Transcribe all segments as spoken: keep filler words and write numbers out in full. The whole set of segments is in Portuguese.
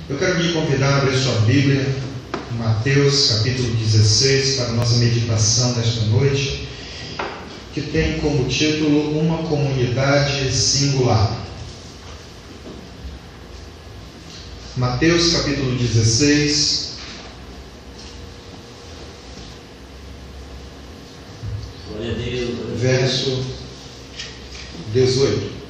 Eu quero lhe convidar a abrir sua Bíblia, Mateus capítulo dezesseis, para a nossa meditação nesta noite, que tem como título Uma Comunidade Singular. Mateus capítulo dezesseis, Glória a Deus, glória a Deus. verso dezoito.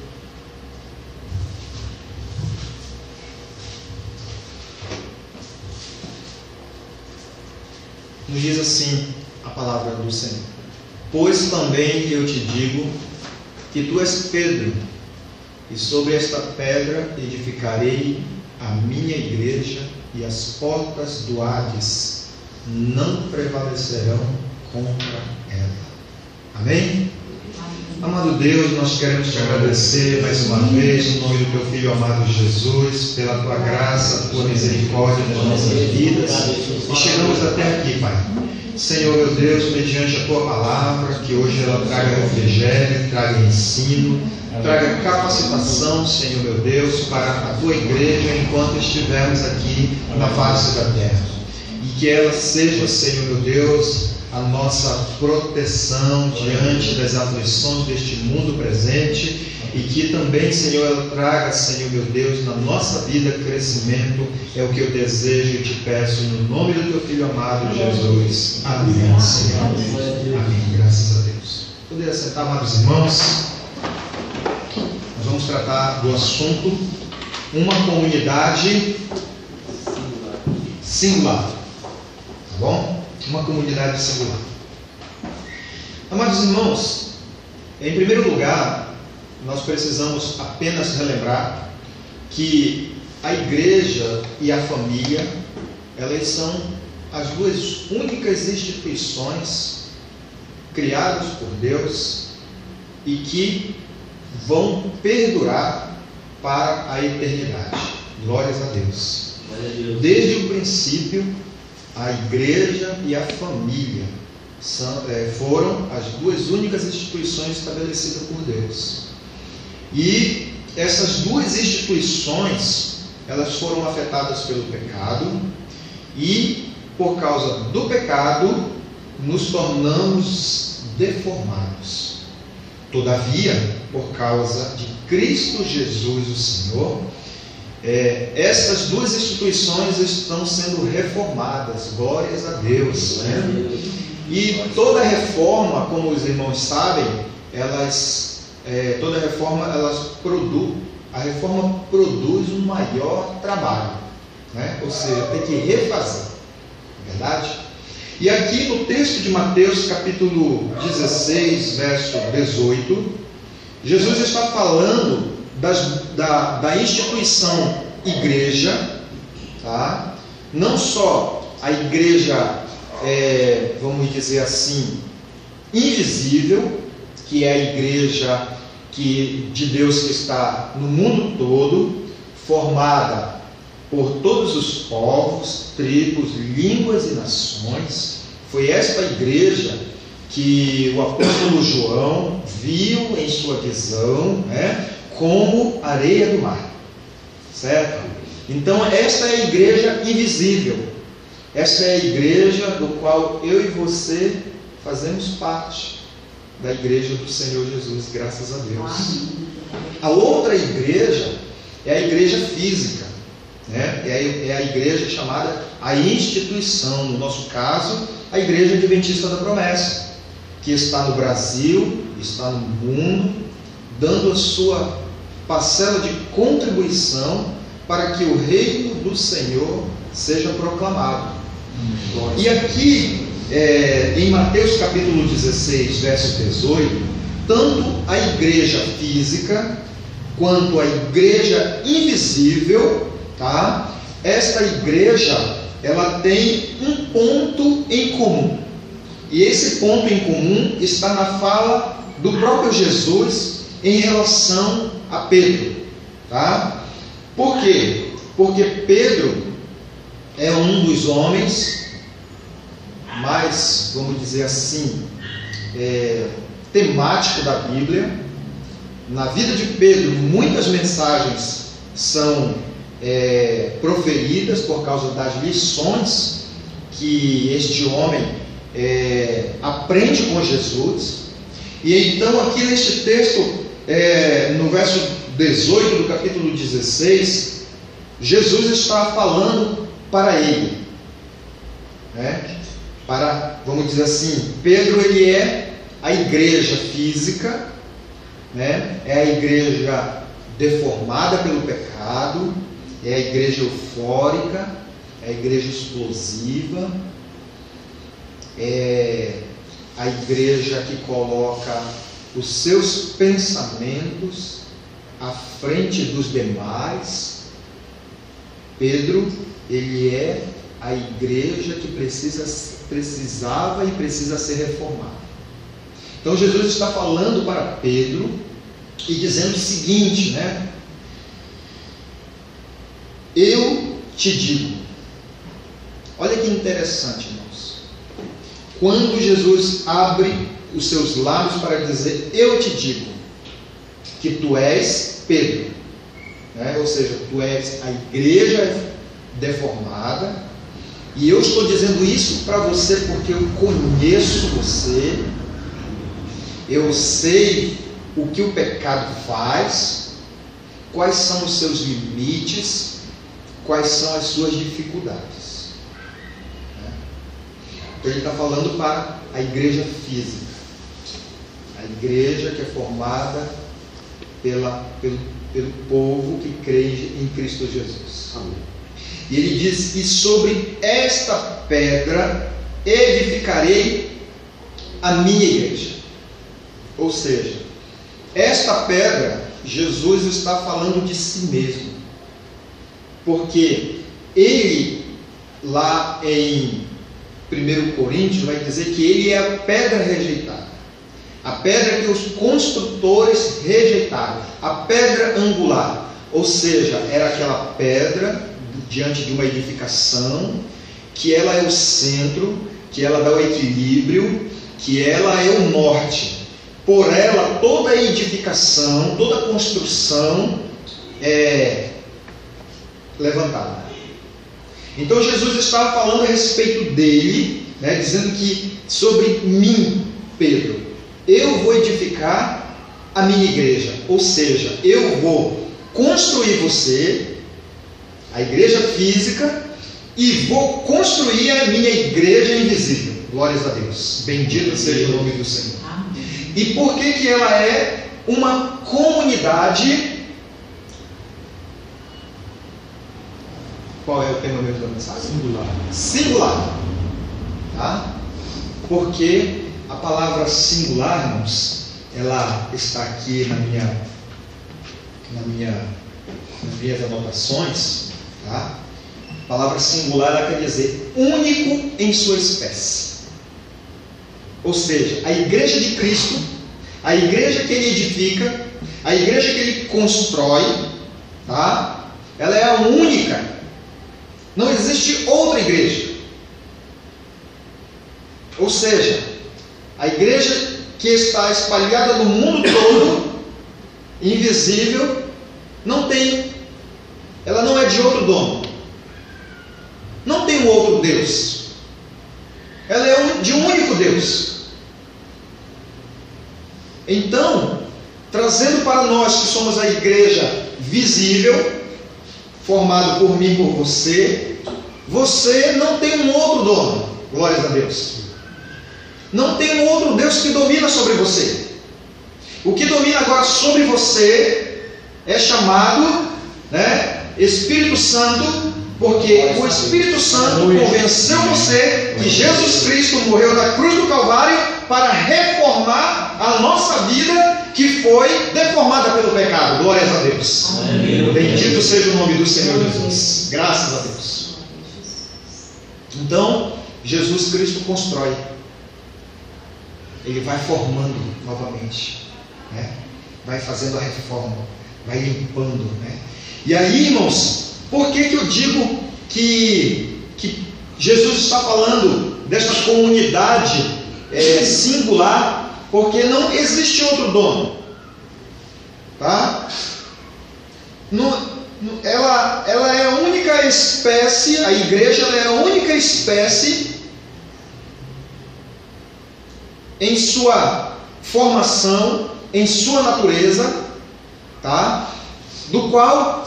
Nos diz assim a palavra do Senhor: Pois também eu te digo que tu és Pedro, e sobre esta pedra edificarei a minha igreja, e as portas do Hades não prevalecerão contra ela. Amém? Amado Deus, nós queremos te agradecer mais uma vez, no nome do teu Filho amado Jesus, pela tua graça, tua misericórdia nas nossas vidas, e chegamos até aqui, Pai. Senhor, meu Deus, mediante a tua palavra, que hoje ela traga refrigério, traga ensino, traga capacitação, Senhor, meu Deus, para a tua igreja enquanto estivermos aqui na face da terra. E que ela seja, Senhor, meu Deus, a nossa proteção diante das aflições deste mundo presente, e que também, Senhor, ela traga, Senhor meu Deus, na nossa vida crescimento. É o que eu desejo e te peço no nome do teu Filho amado Jesus. Amém, Senhor. Amém, graças a Deus. Poder sentar, amados irmãos. Nós vamos tratar do assunto uma comunidade singular. Tá bom? Uma comunidade singular. Amados irmãos, em primeiro lugar, nós precisamos apenas relembrar que a igreja e a família, elas são as duas únicas instituições criadas por Deus e que vão perdurar para a eternidade. Glórias a Deus. Desde o princípio, a igreja e a família são, é, foram as duas únicas instituições estabelecidas por Deus. E essas duas instituições, elas foram afetadas pelo pecado, e por causa do pecado nos tornamos deformados. Todavia, por causa de Cristo Jesus o Senhor, É, essas duas instituições estão sendo reformadas, glórias a Deus, né? E toda reforma, como os irmãos sabem, elas, é, toda reforma, elas produz, a reforma produz um maior trabalho, né? Ou seja, tem que refazer, verdade? E aqui no texto de Mateus capítulo dezesseis, verso dezoito, Jesus está falando Das, da, da instituição igreja, tá? Não só a igreja, é, vamos dizer assim, invisível, que é a igreja que, de Deus que está no mundo todo, formada por todos os povos, tribos, línguas e nações. Foi esta igreja que o apóstolo João viu em sua visão, né, como areia do mar, certo? Então esta é a igreja invisível, esta é a igreja do qual eu e você fazemos parte, da igreja do Senhor Jesus, graças a Deus. A outra igreja é a igreja física, né? é, a, é a igreja chamada a instituição, no nosso caso, a igreja adventista da promessa, que está no Brasil, está no mundo, dando a sua parcela de contribuição para que o reino do Senhor seja proclamado. E aqui, é, em Mateus capítulo dezesseis, verso dezoito, tanto a igreja física quanto a igreja invisível, tá? Esta igreja, ela tem um ponto em comum. E esse ponto em comum está na fala do próprio Jesus em relação a Pedro, tá? Por quê? Porque Pedro é um dos homens mais, vamos dizer assim, é, temático da Bíblia. Na vida de Pedro, muitas mensagens são é, proferidas por causa das lições que este homem é, aprende com Jesus. E então aqui neste texto, é, no verso dezoito do capítulo dezesseis, Jesus está falando para ele, né? Para, vamos dizer assim, Pedro ele é a igreja física, né? É a igreja deformada pelo pecado, é a igreja eufórica, é a igreja explosiva, é a igreja que coloca os seus pensamentos à frente dos demais. Pedro, ele é a igreja que precisa, precisava e precisa ser reformada. Então Jesus está falando para Pedro e dizendo o seguinte, né? Eu te digo. Olha que interessante, irmãos. Quando Jesus abre os seus lábios para dizer, eu te digo, que tu és Pedro, né? Ou seja, tu és a igreja deformada, e eu estou dizendo isso para você porque eu conheço você, eu sei o que o pecado faz, quais são os seus limites, quais são as suas dificuldades. Então ele está falando para a igreja física, a igreja que é formada pela, pelo, pelo povo que crê em Cristo Jesus. Amém. E ele diz, e sobre esta pedra edificarei a minha igreja. Ou seja, esta pedra, Jesus está falando de si mesmo, porque ele lá em primeiro Coríntios vai dizer que ele é a pedra rejeitada, a pedra que os construtores rejeitaram, a pedra angular, ou seja, era aquela pedra diante de uma edificação, que ela é o centro, que ela dá o equilíbrio, que ela é o norte. Por ela toda a edificação, toda a construção é levantada. Então Jesus estava falando a respeito dele, né, dizendo que sobre mim, Pedro, eu vou edificar a minha igreja, ou seja, eu vou construir você, a igreja física, e vou construir a minha igreja invisível. Glórias a Deus, bendito seja o nome do Senhor. E por que que ela é uma comunidade? Qual é o tema mesmo da mensagem? Singular. Singular. Tá? Porque a palavra singular, irmãos, ela está aqui na minha, na minha, nas minhas anotações. Tá? A palavra singular ela quer dizer único em sua espécie. Ou seja, a igreja de Cristo, a igreja que ele edifica, a igreja que ele constrói, tá? Ela é a única. Não existe outra igreja. Ou seja, a igreja que está espalhada no mundo todo, invisível, não tem, ela não é de outro dono. Não tem um outro Deus. Ela é de um único Deus. Então, trazendo para nós que somos a igreja visível, formado por mim e por você, você não tem um outro dono. Glórias a Deus. Não tem um outro Deus que domina sobre você. O que domina agora sobre você é chamado, né, Espírito Santo, porque o Espírito Santo convenceu você que Jesus Cristo morreu na cruz do Calvário para reformar a nossa vida que foi deformada pelo pecado. Glórias a Deus. Amém. Bendito seja o nome do Senhor Jesus. Graças a Deus. Então, Jesus Cristo constrói. Ele vai formando novamente, né? Vai fazendo a reforma, vai limpando, né? E aí, irmãos, por que que eu digo que, que Jesus está falando desta comunidade é, singular? Porque não existe outro dono, tá? No, ela, ela é a única espécie, a igreja ela é a única espécie em sua formação, em sua natureza, tá? Do qual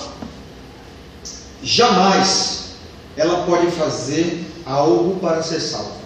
jamais ela pode fazer algo para ser salva.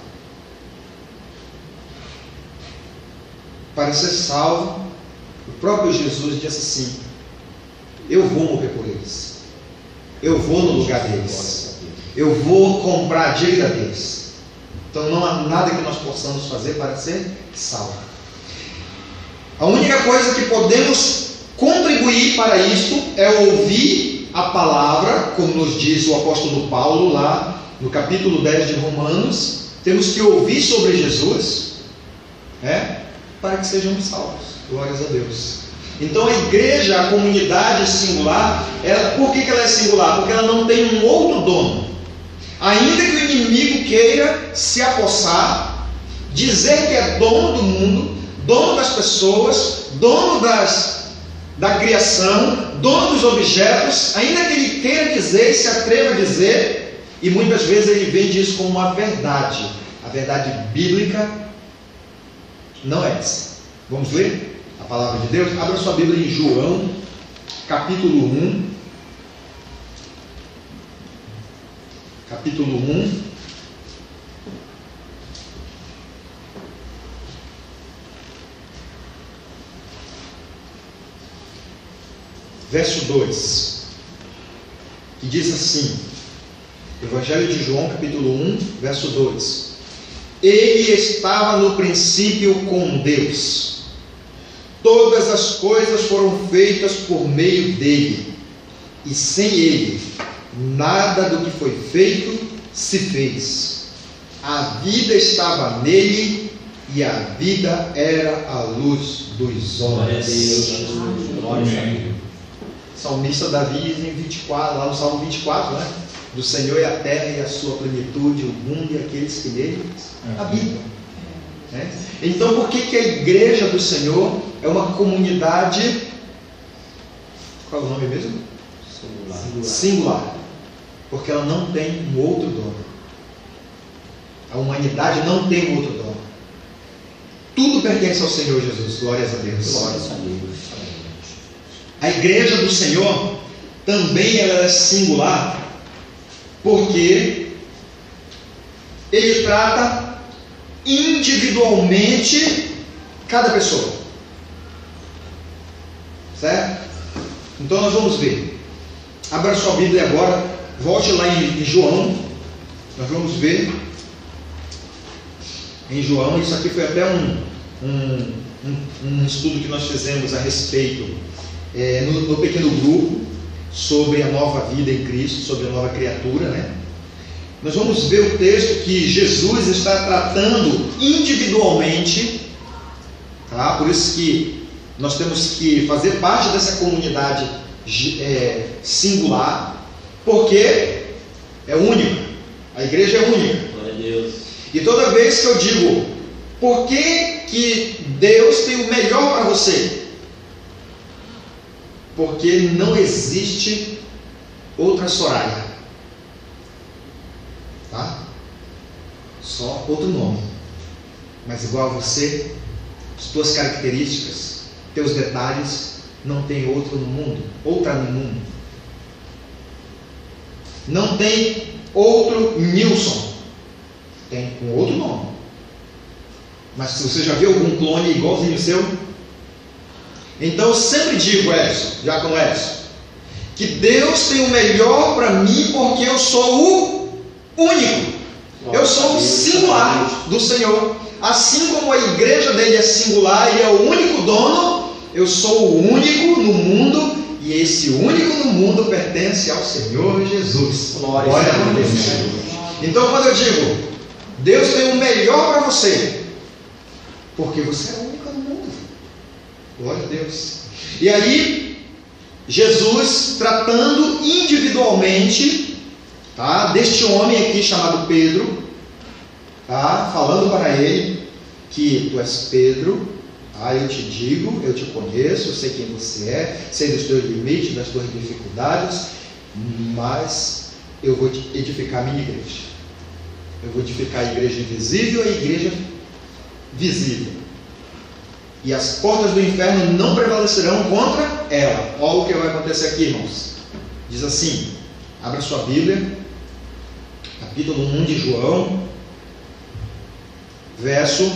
Para ser salvo, o próprio Jesus disse assim: eu vou morrer por eles, eu vou no lugar deles, eu vou comprar a dívida deles. Então não há nada que nós possamos fazer para ser salvo. A única coisa que podemos contribuir para isto é ouvir a palavra, como nos diz o apóstolo Paulo lá no capítulo dez de Romanos. Temos que ouvir sobre Jesus, né, para que sejamos salvos. Glórias a Deus. Então a igreja, a comunidade singular, ela, por que, que ela é singular? Porque ela não tem um outro dono. Ainda que o inimigo queira se apossar, dizer que é dono do mundo, dono das pessoas, dono das, da criação, dono dos objetos, ainda que ele queira dizer e se atreva a dizer, e muitas vezes ele vende isso como uma verdade. A verdade bíblica não é essa. Vamos ler a palavra de Deus? Abra sua Bíblia em João, capítulo um. Capítulo um. Verso dois. Que diz assim: Evangelho de João, capítulo um, verso dois. Ele estava no princípio com Deus. Todas as coisas foram feitas por meio dele, e sem ele nada do que foi feito se fez. A vida estava nele, e a vida era a luz dos homens. Glória a Deus. Salmista Davi diz em vinte e quatro, lá no Salmo vinte e quatro, né? Do Senhor é a terra e a sua plenitude, o mundo e aqueles que nele habitam. Né? Então, por que, que a igreja do Senhor é uma comunidade, qual é o nome mesmo? Singular. Singular. Porque ela não tem um outro dono. A humanidade não tem um outro dono. Tudo pertence ao Senhor Jesus. Glórias a Deus. Glórias a Deus. A igreja do Senhor também ela é singular, porque ele trata individualmente cada pessoa. Certo? Então nós vamos ver. Abra sua Bíblia agora, volte lá em João. Nós vamos ver em João. Isso aqui foi até um, um, um, um estudo que nós fizemos a respeito é, no, no pequeno grupo, sobre a nova vida em Cristo, sobre a nova criatura, né? Nós vamos ver o texto que Jesus está tratando individualmente, tá? Por isso que nós temos que fazer parte dessa comunidade é, singular, porque é única, a igreja é única. Glória a Deus. E toda vez que eu digo, por que, que Deus tem o melhor para você? Porque não existe outra Soraya, tá? Só outro nome, mas igual a você, as tuas características, teus detalhes, não tem outro no mundo, outra no mundo. Não tem outro Nilson, tem um outro nome. Mas se você já viu algum clone igualzinho ao seu? Então eu sempre digo, Edson, já com Edson, que Deus tem o melhor para mim, porque eu sou o único. Eu sou o singular do Senhor. Assim como a igreja dele é singular e é o único dono, eu sou o único no mundo, e esse único no mundo pertence ao Senhor Jesus. Glória a Deus. Então quando eu digo, Deus tem o melhor para você, porque você é o único no mundo. Glória a Deus. E aí, Jesus tratando individualmente, tá, deste homem aqui chamado Pedro, tá, falando para ele que tu és Pedro, tá, eu te digo, eu te conheço, eu sei quem você é, sei dos teus limites, das tuas dificuldades, mas eu vou edificar a minha igreja. Eu vou edificar a igreja invisível e a igreja visível. E as portas do inferno não prevalecerão contra ela. Olha o que vai acontecer aqui, irmãos. Diz assim, abra sua Bíblia, capítulo um de João, verso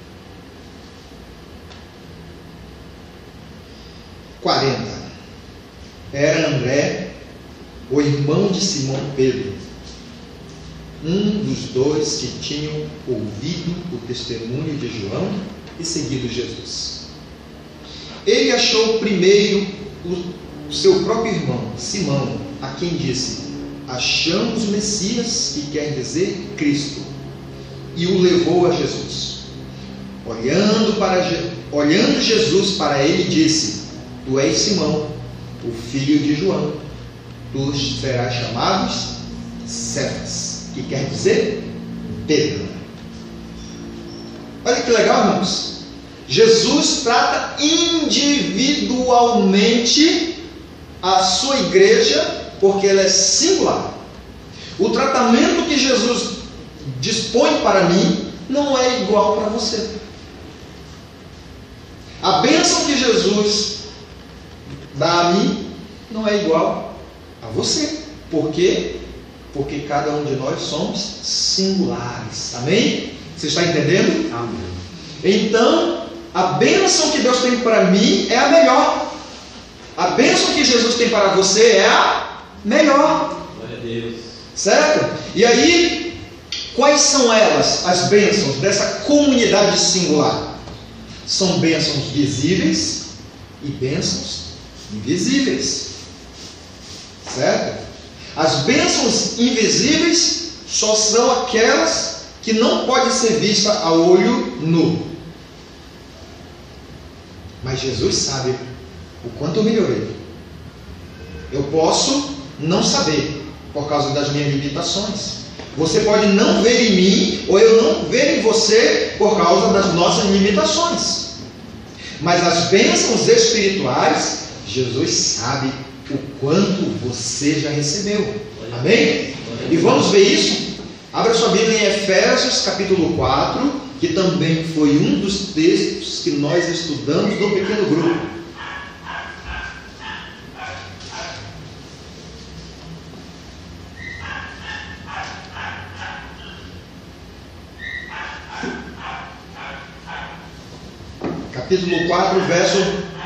quarenta. Era André, o irmão de Simão Pedro, um dos dois que tinham ouvido o testemunho de João e seguido Jesus. Ele achou primeiro o seu próprio irmão, Simão, a quem disse: achamos o Messias, que quer dizer Cristo, e o levou a Jesus. Olhando, para, olhando Jesus para ele, disse: tu és Simão, o filho de João, tu serás chamado Cefas, que quer dizer Pedro. Olha que legal, irmãos. Jesus trata individualmente a sua igreja, porque ela é singular. O tratamento que Jesus dispõe para mim não é igual para você. A bênção que Jesus dá a mim não é igual a você. Por quê? Porque cada um de nós somos singulares. Amém? Você está entendendo? Amém. Então, a bênção que Deus tem para mim é a melhor. A bênção que Jesus tem para você é a melhor. Glória a Deus. Certo? E aí, quais são elas, as bênçãos dessa comunidade singular? São bênçãos visíveis e bênçãos invisíveis. Certo? As bênçãos invisíveis só são aquelas que não podem ser vistas a olho nu. Mas Jesus sabe o quanto eu melhorei. Eu posso não saber por causa das minhas limitações. Você pode não ver em mim, ou eu não ver em você por causa das nossas limitações. Mas as bênçãos espirituais, Jesus sabe o quanto você já recebeu. Amém? E vamos ver isso? Abra sua Bíblia em Efésios capítulo quatro, que também foi um dos textos que nós estudamos no pequeno grupo. Capítulo quatro, verso...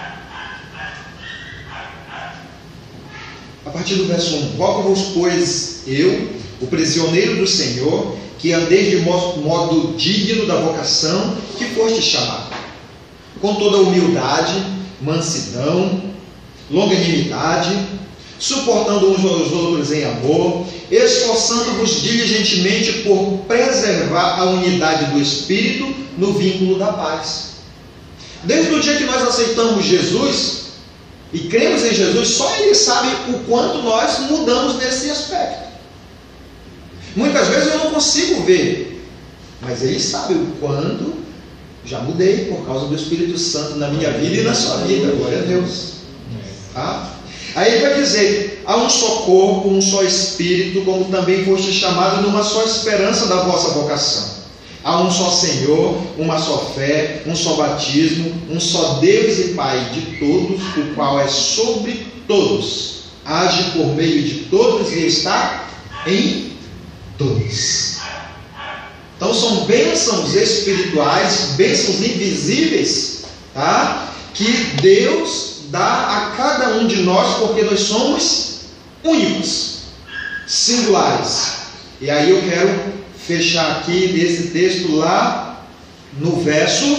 A partir do verso um. Rogo-vos, pois, eu, o prisioneiro do Senhor, que andeis de modo digno da vocação que foste chamado, com toda humildade, mansidão, longanimidade, suportando uns aos outros em amor, esforçando-vos diligentemente por preservar a unidade do Espírito no vínculo da paz. Desde o dia que nós aceitamos Jesus e cremos em Jesus, só Ele sabe o quanto nós mudamos nesse aspecto. Muitas vezes eu não consigo ver, mas Ele sabe o quanto já mudei por causa do Espírito Santo na minha vida e na sua vida. Glória a Deus. Tá? Aí Ele vai dizer: há um só corpo, um só Espírito, como também foste chamado numa só esperança da vossa vocação. Há um só Senhor, uma só fé, um só batismo, um só Deus e Pai de todos, o qual é sobre todos, age por meio de todos e está em todos. Então são bênçãos espirituais, bênçãos invisíveis, tá? Que Deus dá a cada um de nós, porque nós somos únicos, singulares. E aí eu quero fechar aqui nesse texto lá no verso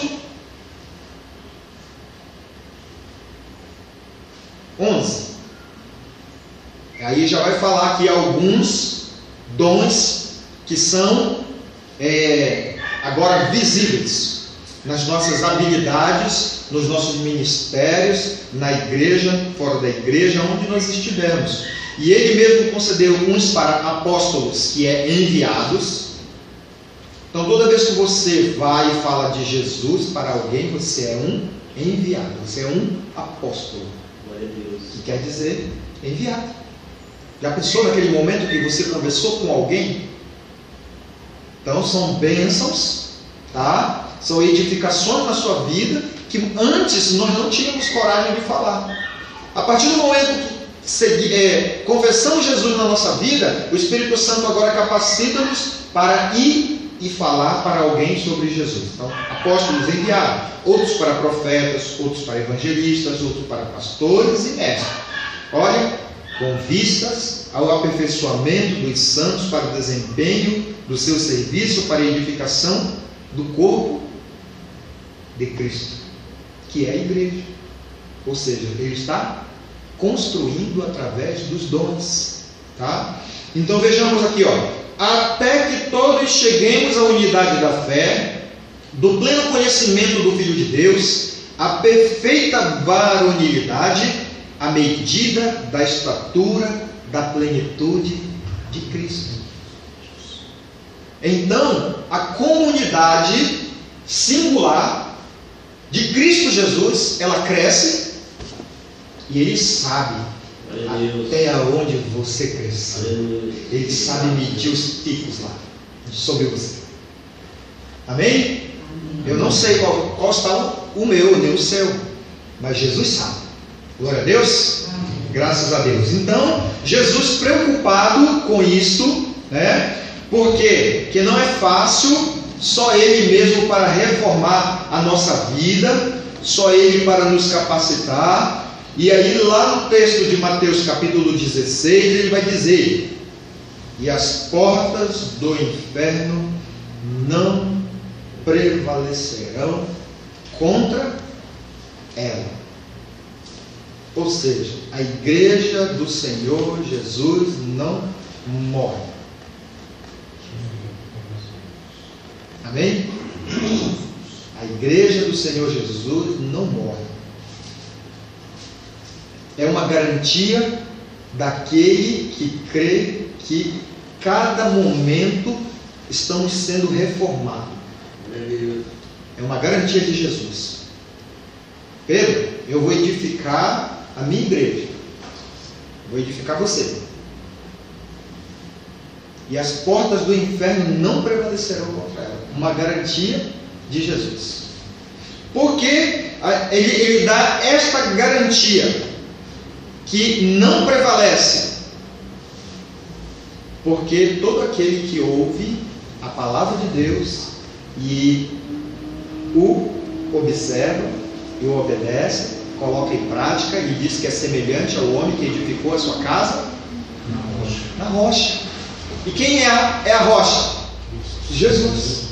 onze. Aí já vai falar aqui alguns dons que são é, agora visíveis nas nossas habilidades, nos nossos ministérios, na igreja, fora da igreja, onde nós estivermos. E Ele mesmo concedeu uns para apóstolos, que é enviados. Então toda vez que você vai e fala de Jesus para alguém, você é um enviado, você é um apóstolo. Glória a Deus. Que quer dizer enviado. Já pensou naquele momento que você conversou com alguém? Então são bênçãos, tá? São edificações na sua vida que antes nós não tínhamos coragem de falar. A partir do momento que segui, é, confessamos Jesus na nossa vida, o Espírito Santo agora capacita-nos para ir e falar para alguém sobre Jesus. Então, apóstolos enviaram, outros para profetas, outros para evangelistas, outros para pastores e mestres. Olha, com vistas ao aperfeiçoamento dos santos para o desempenho do seu serviço para a edificação do corpo de Cristo, que é a igreja. Ou seja, ele está construindo através dos dons, tá? Então vejamos aqui, ó, até que todos cheguemos à unidade da fé, do pleno conhecimento do Filho de Deus, à perfeita varonilidade, à medida da estatura da plenitude de Cristo. Então, a comunidade singular de Cristo Jesus, ela cresce e Ele sabe até onde você cresceu. Ele sabe medir os picos lá sobre você. Amém? Eu não sei qual, qual está o meu, nem o seu, mas Jesus sabe. Glória a Deus. Graças a Deus. Então, Jesus preocupado com isto, né? Porque que não é fácil, só Ele mesmo para reformar a nossa vida, só Ele para nos capacitar. E aí lá no texto de Mateus capítulo dezesseis, ele vai dizer: e as portas do inferno não prevalecerão contra ela. Ou seja, a igreja do Senhor Jesus não morre. Amém? A igreja do Senhor Jesus não morre. É uma garantia daquele que crê que cada momento estamos sendo reformados. É uma garantia de Jesus. Pedro, eu vou edificar a minha igreja. Vou edificar você. E as portas do inferno não prevalecerão contra ela. Uma garantia de Jesus. Porque ele, ele dá esta garantia que não prevalece, porque todo aquele que ouve a palavra de Deus e o observa e o obedece, coloca em prática e diz que é semelhante ao homem que edificou a sua casa na rocha. Na rocha. E quem é a, é a rocha? Jesus.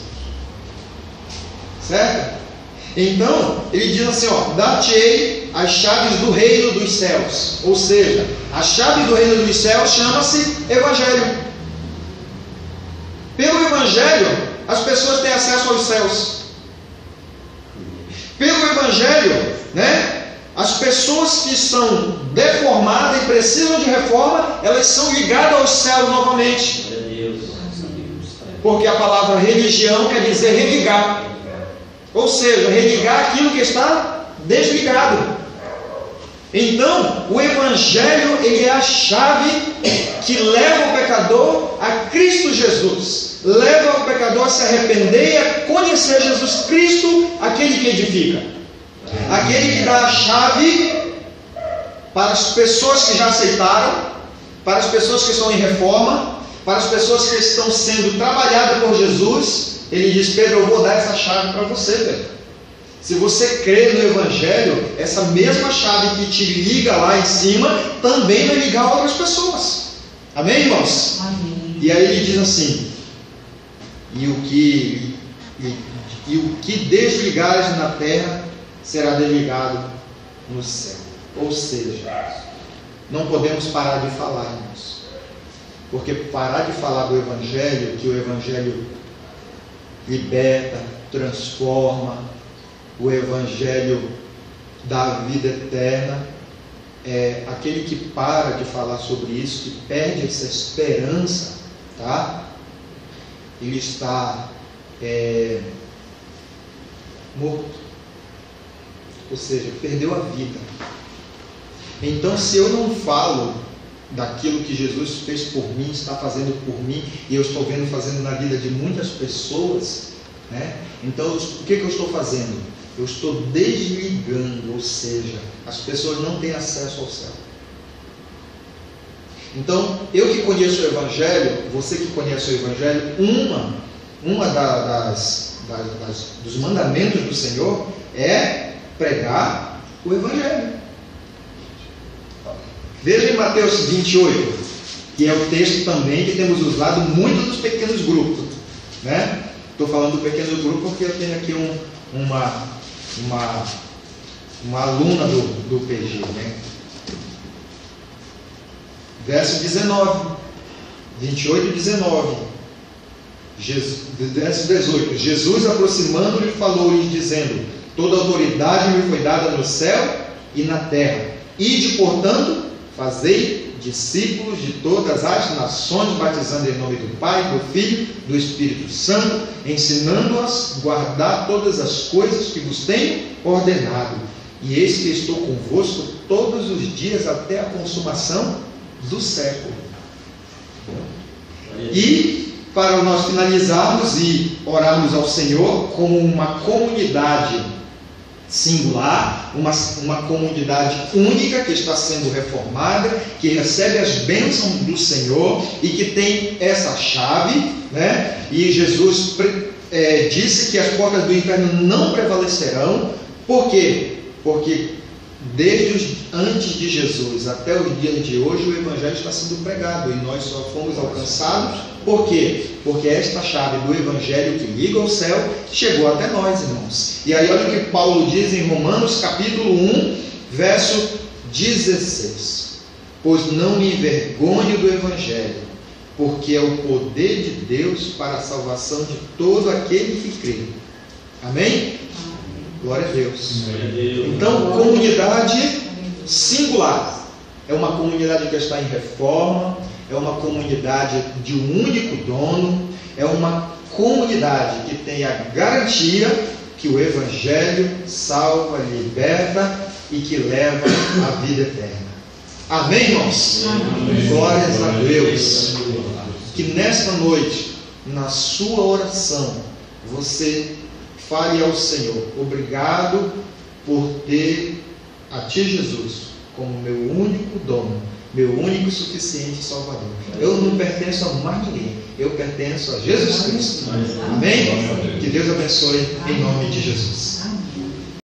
Certo? Então, ele diz assim, ó, dar-te-ei as chaves do reino dos céus. Ou seja, a chave do reino dos céus chama-se Evangelho. Pelo Evangelho, as pessoas têm acesso aos céus. Pelo Evangelho, né, as pessoas que são deformadas e precisam de reforma, elas são ligadas aos céus novamente. Porque a palavra religião quer dizer religar. Ou seja, religar aquilo que está desligado. Então, o Evangelho, ele é a chave que leva o pecador a Cristo Jesus. Leva o pecador a se arrepender e a conhecer Jesus Cristo, aquele que edifica. Aquele que dá a chave para as pessoas que já aceitaram, para as pessoas que estão em reforma, para as pessoas que estão sendo trabalhadas por Jesus. Ele diz: Pedro, eu vou dar essa chave para você, Pedro. Se você crê no Evangelho, essa mesma chave que te liga lá em cima, também vai ligar outras pessoas. Amém, irmãos? Amém. E aí ele diz assim: e o que, e, e o que desligares na terra, será desligado no céu. Ou seja, não podemos parar de falar, irmãos. Porque parar de falar do Evangelho, que o Evangelho liberta, transforma, o Evangelho da vida eterna, é aquele que para de falar sobre isso, que perde essa esperança, tá? Ele está é, morto, ou seja, perdeu a vida. Então, se eu não falo daquilo que Jesus fez por mim, está fazendo por mim, e eu estou vendo fazendo na vida de muitas pessoas, né? Então, o que, que eu estou fazendo? Eu estou desligando, ou seja, as pessoas não têm acesso ao céu. Então, eu que conheço o Evangelho, você que conhece o Evangelho, uma, uma da, das, das, das, dos mandamentos do Senhor é pregar o Evangelho. Veja em Mateus vinte e oito, que é o texto também que temos usado muito nos pequenos grupos, né? Estou falando do pequeno grupo porque eu tenho aqui um, uma, uma, uma aluna do, do P G, né? Verso dezenove, vinte e oito, dezenove. Jesus, verso dezoito. Jesus, aproximando-lhe, falou-lhes, dizendo: toda autoridade me foi dada no céu e na terra. Ide, portanto, fazei discípulos de todas as nações, batizando em nome do Pai, do Filho, do Espírito Santo, ensinando-as a guardar todas as coisas que vos tenho ordenado. E eis que estou convosco todos os dias até a consumação do século. E para nós finalizarmos e orarmos ao Senhor como uma comunidade singular, uma, uma comunidade única que está sendo reformada, que recebe as bênçãos do Senhor e que tem essa chave, né? E Jesus é, disse que as portas do inferno não prevalecerão. Por quê? Porque desde os, antes de Jesus até os dias de hoje, o Evangelho está sendo pregado e nós só fomos alcançados. Por quê? Porque esta chave do Evangelho que liga ao céu chegou até nós, irmãos. E aí olha o que Paulo diz em Romanos capítulo um, verso dezesseis: pois não me envergonho do Evangelho, porque é o poder de Deus para a salvação de todo aquele que crê. Amém? Glória a Deus. Então, comunidade singular. É uma comunidade que está em reforma, é uma comunidade de um único dono, é uma comunidade que tem a garantia que o Evangelho salva, liberta e que leva à vida eterna. Amém, irmãos? Amém. Glórias a Deus. Que nesta noite, na sua oração, você fale ao Senhor: obrigado por ter a Ti, Jesus, como meu único dono, meu único e suficiente Salvador. Eu não pertenço a mais ninguém, eu pertenço a Jesus Cristo. Amém? Que Deus abençoe em nome de Jesus.